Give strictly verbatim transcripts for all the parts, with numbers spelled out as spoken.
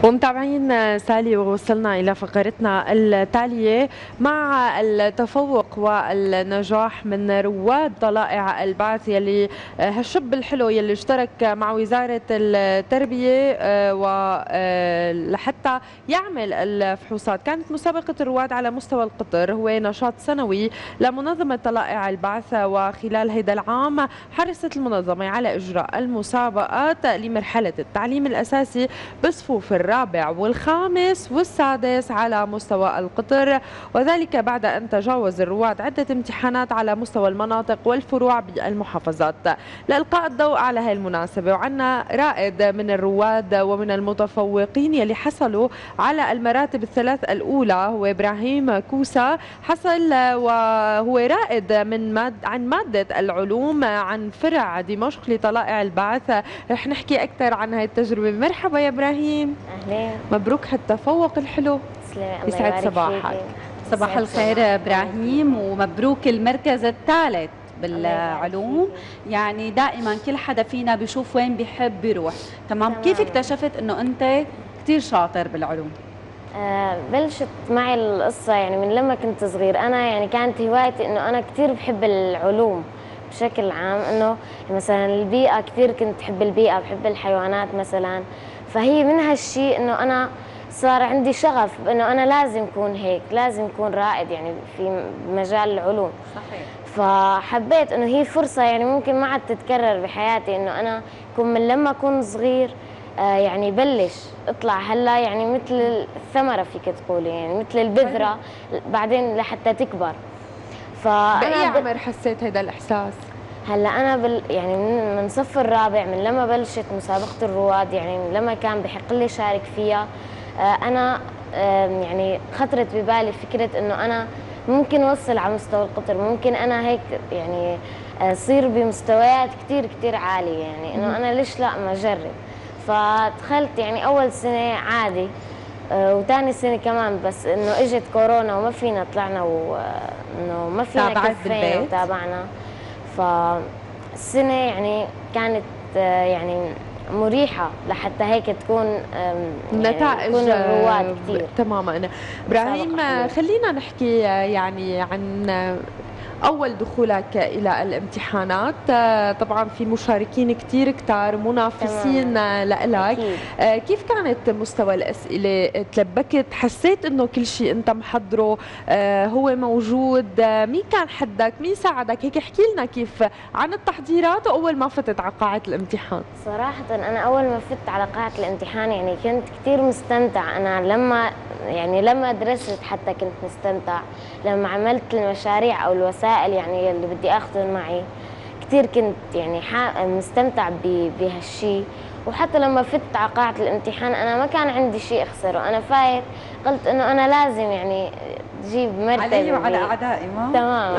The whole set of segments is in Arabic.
ومتابعين سالي، ووصلنا إلى فقرتنا التالية مع التفوق والنجاح من رواد طلائع البعث يلي هالشب الحلو يلي اشترك مع وزارة التربية ولحتى يعمل الفحوصات. كانت مسابقة الرواد على مستوى القطر هو نشاط سنوي لمنظمة طلائع البعث، وخلال هيدا العام حرصت المنظمة على إجراء المسابقات لمرحلة التعليم الأساسي بصفوف الرابع والخامس والسادس على مستوى القطر، وذلك بعد أن تجاوز الرواد عدة امتحانات على مستوى المناطق والفروع بالمحافظات. لإلقاء الضوء على هذه المناسبة وعنا رائد من الرواد ومن المتفوقين يلي حصلوا على المراتب الثلاث الأولى هو إبراهيم كوسا، حصل وهو رائد من ماد عن مادة العلوم عن فرع دمشق لطلائع البعث. رح نحكي أكثر عن هاي التجربة. مرحبا يا إبراهيم. أهلين. مبروك هالتفوق الحلو. يسعد صباحك. صباح الخير إبراهيم، ومبروك المركز الثالث بالعلوم. يعني دائما كل حدا فينا بيشوف وين بيحب يروح. تمام, تمام. كيف اكتشفت انه انت كثير شاطر بالعلوم؟ آه بلشت معي القصة يعني من لما كنت صغير. انا يعني كانت هوايتي انه انا كثير بحب العلوم بشكل عام، انه مثلا البيئة كثير كنت بحب البيئة، بحب الحيوانات مثلا. فهي من هالشيء انه انا صار عندي شغف انه انا لازم اكون هيك، لازم اكون رائد يعني في مجال العلوم. صحيح. فحبيت انه هي فرصه يعني ممكن ما عاد تتكرر بحياتي، انه انا كون من لما اكون صغير آه يعني بلش اطلع هلا يعني مثل الثمره فيك تقولي، يعني مثل البذره بعدين لحتى تكبر. بأي عمر حسيت هذا الاحساس؟ هلا انا بال يعني من من صف الرابع، من لما بلشت مسابقه الرواد، يعني من لما كان بحق لي شارك فيها. آه انا آه يعني خطرت ببالي فكره انه انا ممكن اوصل على مستوى القطر، ممكن انا هيك يعني اصير بمستويات كثير كثير عاليه، يعني انه انا ليش لا ما اجرب. فدخلت يعني اول سنه عادي، آه وثاني سنه كمان، بس انه اجت كورونا وما فينا طلعنا، وانه ما فينا كفينا وتابعنا. فالسنه يعني كانت آه يعني مريحه لحتى هيك تكون نتائج تكون الرواد كثير. تماما. ابراهيم، خلينا نحكي يعني عن أول دخولك إلى الامتحانات. طبعا في مشاركين كتير كتار منافسين لإلك، كيف كانت مستوى الأسئلة؟ تلبكت؟ حسيت إنه كل شيء أنت محضره هو موجود؟ مين كان حدك؟ مين ساعدك؟ هيك احكي لنا كيف عن التحضيرات وأول ما فتت على قاعة الامتحان. صراحة أنا أول ما فت على قاعة الامتحان يعني كنت كتير مستمتع. أنا لما يعني لما درست حتى كنت مستمتع، لما عملت المشاريع أو الوسائل يعني اللي بدي أخذهم معي كتير كنت يعني مستمتع بهالشي. وحتى لما فت على قاعة الامتحان أنا ما كان عندي شيء أخسره. أنا فايت قلت إنه أنا لازم يعني جيب مرتبة علي وعلى أعدائي. ما تمام.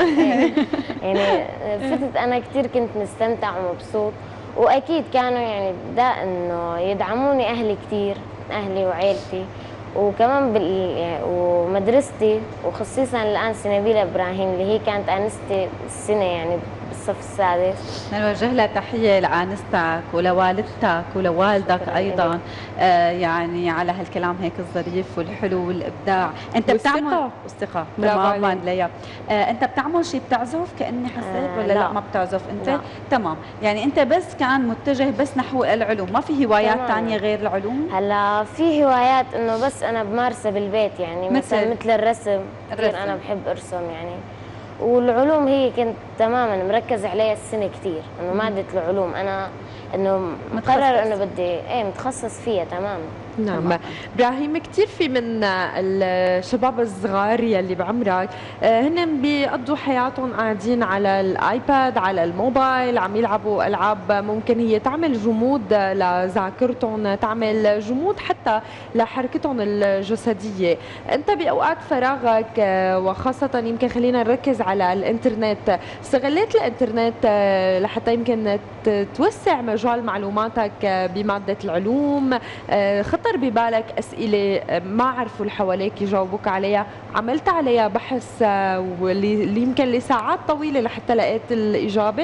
يعني فتت أنا كتير كنت مستمتع ومبسوط، وأكيد كانوا يعني دا إنه يدعموني أهلي كتير، أهلي وعيلتي، وكمان بال يعني ومدرستي، وخصيصا الآن سنابيل إبراهيم اللي هي كانت آنستي السنة يعني بالصف السادس. نوجه لها تحية لآنستك ولوالدتك ولوالدك أيضا، آه يعني على هالكلام هيك الظريف والحلو والإبداع. أنت بتعمل والثقة تماما ليا. آه أنت بتعمل شيء بتعزف كأني حسيت آه ولا لا, لا ما بتعزف أنت؟ لا. تمام. يعني أنت بس كان متجه بس نحو العلوم، ما في هوايات ثانية غير العلوم؟ هلا في هوايات إنه بس أنا بمارسها بالبيت، يعني مثل مثل الرسم. الرسم أنا بحب أرسم يعني. والعلوم هي كنت تماما مركز عليها السنه كثير، انه ماده العلوم انا انه مقرر انه بدي ايه متخصص فيها تماما. نعم. ابراهيم، كثير في من الشباب الصغار يلي بعمرك هن بيقضوا حياتهم قاعدين على الايباد، على الموبايل، عم يلعبوا العاب ممكن هي تعمل جمود لذاكرتهم، تعمل جمود حتى لحركتهم الجسديه. انت باوقات فراغك وخاصه يمكن خلينا نركز على الانترنت، استغليت الانترنت لحتى يمكن توسع مجال معلوماتك بماده العلوم؟ خطر ببالك أسئلة ما عرفوا اللي حواليك يجاوبوك عليها، عملت عليها بحث واللي يمكن لساعات طويلة لحتى لقيت الإجابة؟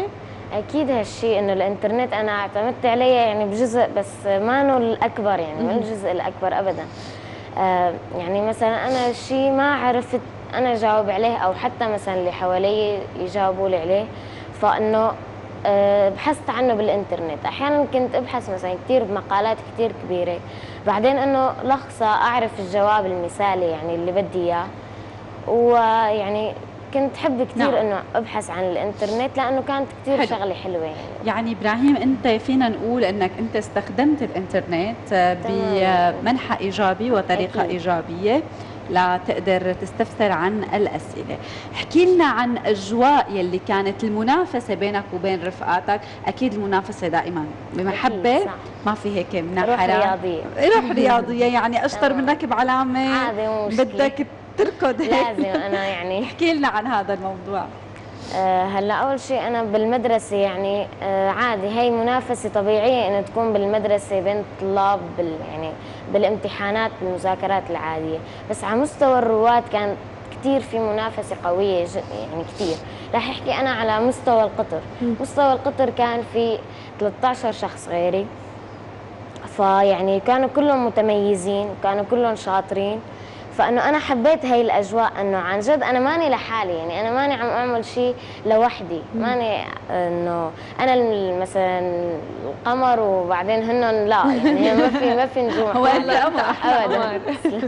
اكيد هالشيء انه الانترنت انا اعتمدت عليه يعني بجزء بس ما انه الاكبر، يعني ما الجزء الاكبر ابدا. آه يعني مثلا انا شيء ما عرفت انا جاوب عليه او حتى مثلا اللي حوالي يجاوبوا لي عليه، فانه أه بحثت عنه بالانترنت. احيانا كنت ابحث مثلا كثير بمقالات كثير كبيره، بعدين انه لخصه اعرف الجواب المثالي يعني اللي بدي اياه. ويعني كنت حب كثير نعم. انه ابحث عن الانترنت لانه كانت كثير حلو. شغله حلوه يعني. يعني ابراهيم انت فينا نقول انك انت استخدمت الانترنت بمنحى ايجابي وطريقه أكيد. ايجابيه لتقدر تستفسر عن الأسئلة. احكي لنا عن أجواء يلي كانت المنافسة بينك وبين رفقاتك. أكيد المنافسة دائما بمحبة، ما في هيك من روح رياضية روح رياضية يعني أشطر منك بعلامة عادي بدك تركض هيك. لازم أنا يعني احكي لنا عن هذا الموضوع. أه هلا اول شيء انا بالمدرسه يعني أه عادي، هي منافسه طبيعيه انه تكون بالمدرسه بين الطلاب بال يعني بالامتحانات بالمذاكرات العاديه، بس على مستوى الرواد كان كثير في منافسه قويه يعني كثير. راح احكي انا على مستوى القطر. مستوى القطر كان في ثلاثة عشر شخص غيري، فيعني كانوا كلهم متميزين وكانوا كلهم شاطرين. فانه انا حبيت هاي الاجواء، انه عن جد انا ماني لحالي، يعني انا ماني عم اعمل شيء لوحدي، ماني انه انا مثلا القمر وبعدين هن لا، يعني ما في ما في نجوم هو القمر ابدا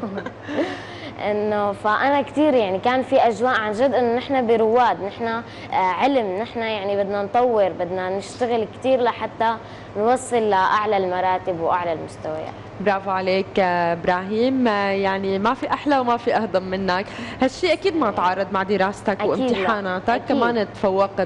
انه. فانا كثير يعني كان في اجواء عن جد انه نحن برواد، نحن علم، نحن يعني بدنا نطور، بدنا نشتغل كثير لحتى نوصل لاعلى المراتب واعلى المستويات. برافو عليك ابراهيم، يعني ما في احلى وما في اهضم منك. هالشيء اكيد ما تعارض مع دراستك أكيد وامتحاناتك، أكيد. كمان تفوقت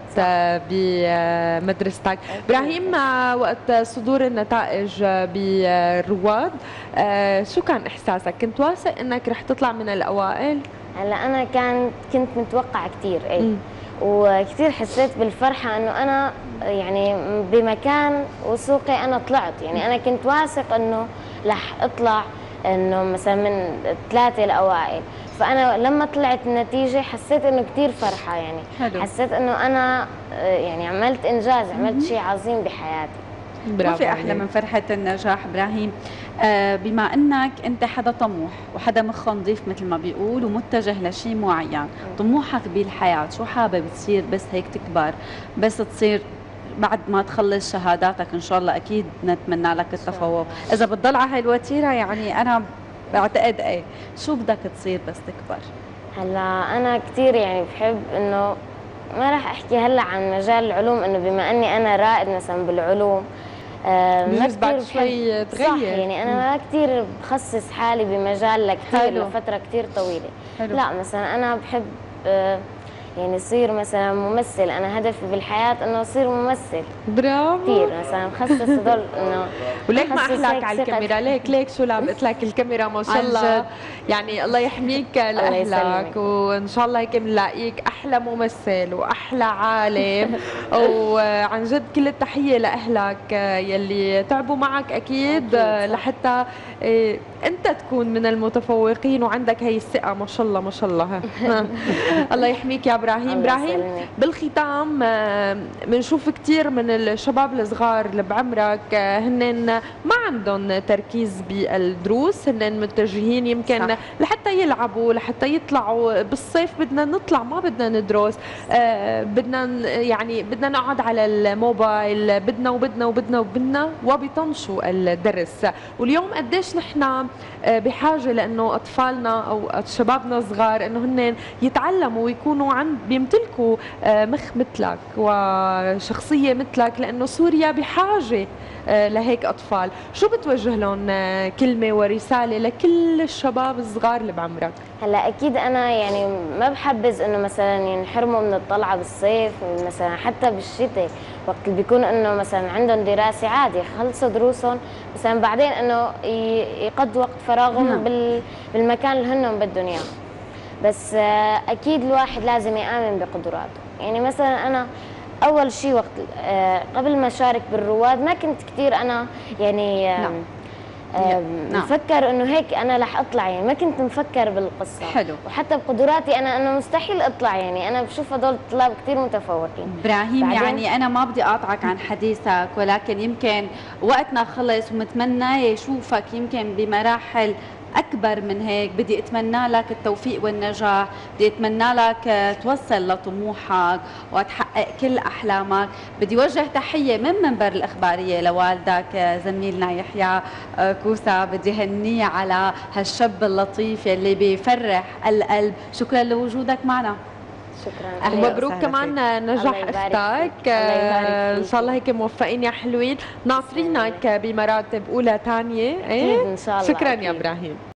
بمدرستك. ابراهيم وقت صدور النتائج بالرواد شو كان احساسك؟ كنت واثق انك رح تطلع من الاوائل؟ هلا انا كان كنت متوقعه كثير اي، وكثير حسيت بالفرحه انه انا يعني بمكان وثوقي انا طلعت، يعني انا كنت واثق انه رح اطلع انه مثلا من ثلاثه الاوائل. فانا لما طلعت النتيجه حسيت انه كثير فرحه، يعني حلو. حسيت انه انا يعني عملت انجاز، عملت شيء عظيم بحياتي. ما في احلى من فرحه النجاح. ابراهيم، آه بما انك انت حدا طموح وحدا مخه نظيف مثل ما بيقول ومتجه لشيء معين، طموحك بالحياه شو حابب تصير بس هيك تكبر، بس تصير بعد ما تخلص شهاداتك ان شاء الله اكيد نتمنى لك التفوق، اذا بتضل على هاي الوتيره يعني انا بعتقد ايه، شو بدك تصير بس تكبر؟ هلا انا كثير يعني بحب انه ما راح احكي هلا عن مجال العلوم، انه بما اني انا رائد مثلا بالعلوم آه ما كثير شوي تغير، صح يعني انا ما كثير بخصص حالي بمجال لكثير لفتره كثير طويله. حلو. لا مثلا انا بحب آه يعني يصير مثلا ممثل، انا هدفي بالحياه انه اصير ممثل. برافو كثير مثلا مخصص هدول انه وليك ما احلاك على الكاميرا، ليك ليك شو لعبت لك الكاميرا ما شاء الله، يعني الله يحميك لاهلك وان شاء الله هيك بنلاقيك احلى ممثل واحلى عالم وعن جد كل التحيه لاهلك يلي تعبوا معك اكيد, أكيد لحتى انت تكون من المتفوقين وعندك هي الثقه ما شاء الله ما شاء الله. الله يحميك يا ابراهيم. ابراهيم بالختام بنشوف كثير من الشباب الصغار اللي بعمرك هن ما عندهم تركيز بالدروس، هن متجهين يمكن صح. لحتى يلعبوا لحتى يطلعوا بالصيف، بدنا نطلع ما بدنا ندرس، آه بدنا يعني بدنا نقعد على الموبايل، بدنا وبدنا وبدنا وبدنا وبيطنشوا الدرس. واليوم قديش نحن بحاجه لانه اطفالنا او شبابنا الصغار انه هن يتعلموا ويكونوا عند بيمتلكوا مخ مثلك وشخصيه مثلك، لانه سوريا بحاجه لهيك اطفال. شو بتوجه لهم كلمه ورساله لكل الشباب الصغار اللي بعمرك؟ هلا اكيد انا يعني ما بحبذ انه مثلا ينحرموا من الطلعه بالصيف، مثلا حتى بالشتاء وقت اللي بيكون انه مثلا عندهم دراسه عادي خلصوا دروسهم، مثلا بعدين انه يقضوا وقت فراغهم بالمكان اللي هن بدهم اياه. بس اكيد الواحد لازم يآمن بقدراته، يعني مثلا انا اول شيء وقت قبل ما اشارك بالرواد ما كنت كثير انا يعني نعم. نعم. مفكر انه هيك انا رح اطلع، يعني ما كنت مفكر بالقصه. حلو. وحتى بقدراتي انا انا مستحيل اطلع، يعني انا بشوف هدول الطلاب كثير متفوقين. ابراهيم يعني انا ما بدي اقاطعك عن حديثك، ولكن يمكن وقتنا خلص ومتمنى يشوفك يمكن بمراحل أكبر من هيك. بدي أتمنى لك التوفيق والنجاح، بدي أتمنى لك توصل لطموحك وتحقق كل أحلامك. بدي وجه تحية من منبر الإخبارية لوالدك زميلنا يحيى كوسا، بدي هنيه على هالشاب اللطيف اللي بيفرح القلب. شكرا لوجودك معنا. شكرا. ومبروك كمان نجاح اختك، ان شاء الله هيك موفقين يا حلوين، ناطرينك بمراتب اولى ثانيه. اكيد ان شاء الله. شكرا أكيد. يا ابراهيم.